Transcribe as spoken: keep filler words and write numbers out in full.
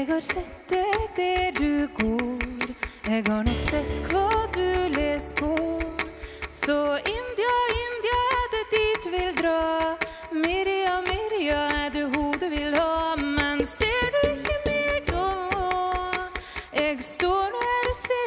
Jeg har sett deg der du går, jeg har nok sett hva du les på. Så India, India, er det dit du vil dra. Mirja, Mirja, er det hun du vil ha. Men ser du ikke meg da? Jeg står her og ser